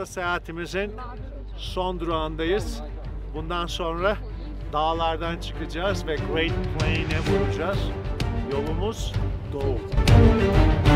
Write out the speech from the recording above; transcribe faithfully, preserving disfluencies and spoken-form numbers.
seyahatimizin son durağındayız. Bundan sonra dağlardan çıkacağız ve Great Plain'e vuracağız. Yolumuz doğu.